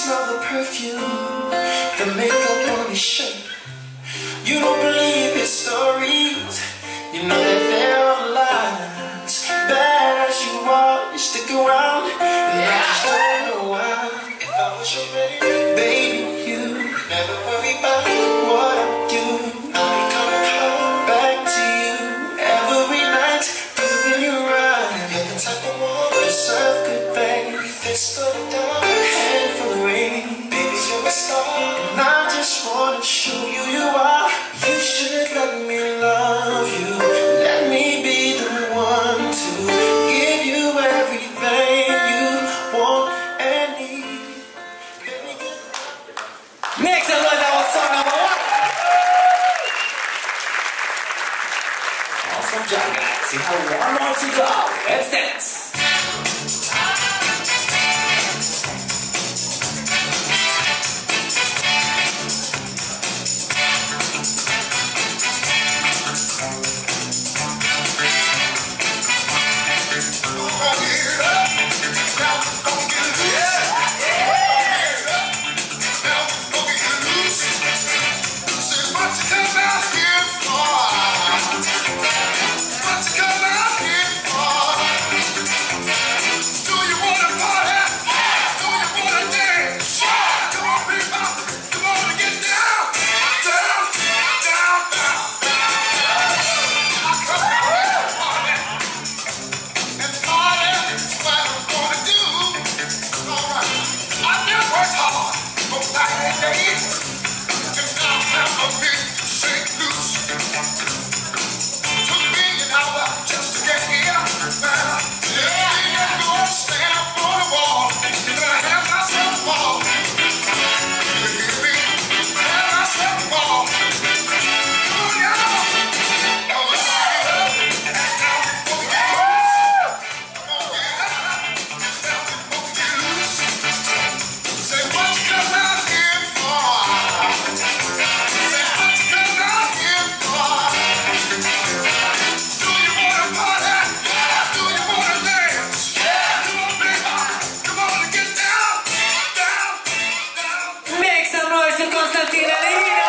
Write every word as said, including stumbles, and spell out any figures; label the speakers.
Speaker 1: smell the perfume, the makeup on his shirt. You don't believe his stories, you know that there are lies. Bad as you are, you stick around, and I just don't know why. If I was your baby, baby, you never worry about what I do. I'll be coming home back to you every night, doing you right. You're the type of woman serve good, baby. Fist full of diamonds, hand full of rain. Baby, you're a star, and I just wanna show you you are. You should let me love you. Let me be the one to give you everything you want and need. Let me get
Speaker 2: Make some noise, that was song number one. Awesome job, guys. You have one more to go. Let's dance. Constantina Lina.